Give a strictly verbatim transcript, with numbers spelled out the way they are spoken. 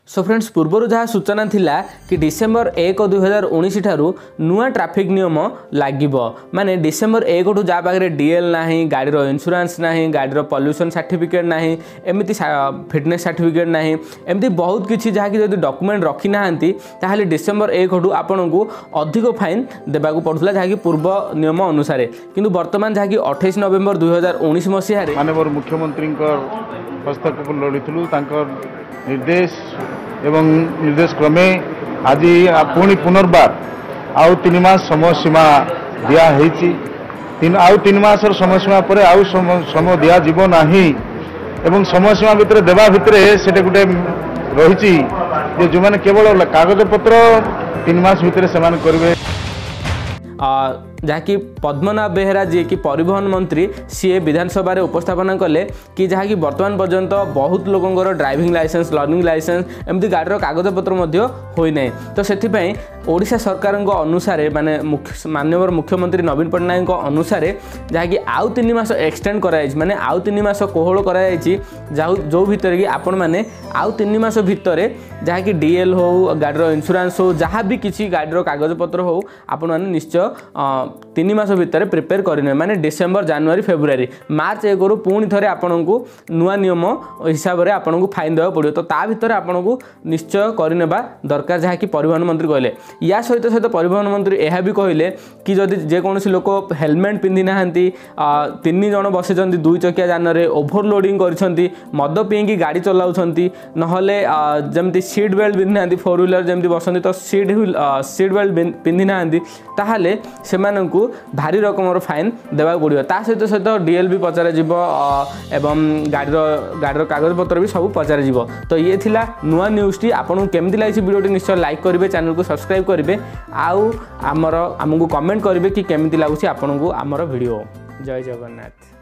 So friends पूर्वर जहाँ सूचना थिला कि डिसेम्बर एक दुई हजार उन्नीस ठारू नुआ ट्राफिक नियम लागिबो माने डिसेम्बर एक ठू जा पाखे डीएल नाही गाड़ीर इंश्योरेंस नाही गाड़ीर पॉल्यूशन सर्टिफिकेट नाही एमती फिटनेस सर्टिफिकेट नाही एमती बहुत किछि जहाँ कि जदि डॉक्यूमेंट रखी नाहंती ताहाले डिसेम्बर एक ठू आपन को अधिक फाइन देबाकू पड़ुला जहाँ कि पूर्व नियम अनुसार किंतु वर्तमान जहाँ कि अट्ठाईस नवेम्बर दुई हजार उन्नीस मसीह माननीय मुख्यमंत्री हस्तक्षेप लड़ीलु निर्देश एवं निर्देश क्रमे आज पुणी पुनर्बार आउ तीन मास समय सीमा दिया तीन आउ तीन मासर समय सीमा पर आउ समय दिया जीव नाही एवं समय सीमा भितर देवा भितर से गोटे रही जो मैंने केवल कागज पत्र तीन मास भितर से करेंगे जहाँकि पद्मनाभ बेहेरा जी की परिवहन मंत्री सी विधानसभा उपस्थापना कले कि जहाँकि वर्तमान पर्यंत बहुत लोकंर ड्राइविंग लाइसेंस लर्निंग लाइसेंस एमती गाड़ीर कागज पत्र होई तो से ओडिशा सरकार अनुसार माने माननीय मुख्यमंत्री नवीन पट्टनायक अनुसार जहाँकि आउ तीन मास एक्सटेंड कराई माने आउ तीन मास कोहल कराई जो भितर कि आपण मैंने आउ तीन मास भितर जहाँकि डीएल हो गाड़ीर इंश्योरेंस हो जहाँ भी किसी गाड़ीर कागज पत्र हो आपण मैंने निश्चय तीन मास भितर प्रिपेयर करने माने डिसेम्बर जनवरी फेब्रुआरी मार्च एक रु पुणी थे आपण को नुआ नियम हिसाब से आपन को फाइन देवा पड़ो तो ता भितर आपन को निश्चय करने दरकार जहाँ कि परिवहन मंत्री कहले या सहित सहित परिवहन मंत्री यह भी कहले कि जदि जेकोसी लोक हेलमेट पिंधि ना तीन जन बसी दुई चकिया जान में ओभरलोडिंग कर मद पीकी गाड़ी चलाउछंती नहले जमती सीट बेल्ट पिंधि ना फोर व्हीलर जमती बसंती तो सीट सीट बेल्ट पिंधि ना ताहले से भारी रकम फाइन देवा पड़ो ता सहित सहित डीएल भी पचार एवं गाड़ीर गाड़ीर कागज पत्र भी सब पचार तो ये थिला नुआ न्यूज़ टी आपको केमती लगी वीडियो निश्चय लाइक करेंगे चैनल को सब्सक्राइब करेंगे आउ आमर आमको कमेंट करेंगे कि केमती लगुच आपन को आमर वीडियो जय जगन्नाथ।